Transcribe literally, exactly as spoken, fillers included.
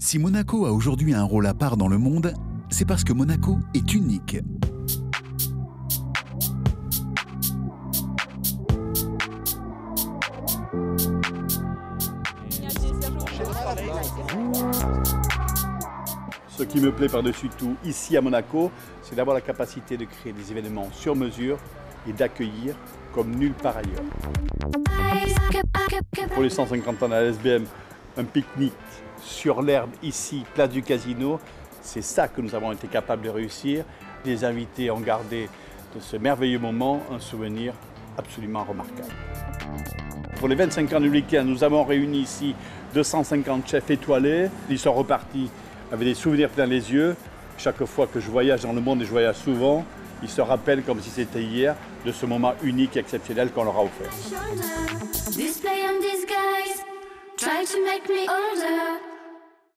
Si Monaco a aujourd'hui un rôle à part dans le monde, c'est parce que Monaco est unique. Ce qui me plaît par-dessus tout ici à Monaco, c'est d'avoir la capacité de créer des événements sur mesure et d'accueillir comme nulle part ailleurs. Pour les cent cinquante ans de la L S B M, un pique-nique sur l'herbe ici, place du Casino, c'est ça que nous avons été capables de réussir. Les invités ont gardé de ce merveilleux moment un souvenir absolument remarquable. Pour les vingt-cinq ans du week-end, nous avons réuni ici deux cent cinquante chefs étoilés. Ils sont repartis avec des souvenirs plein les yeux. Chaque fois que je voyage dans le monde, et je voyage souvent, ils se rappellent comme si c'était hier de ce moment unique et exceptionnel qu'on leur a offert. Display and disguise, try to make me older.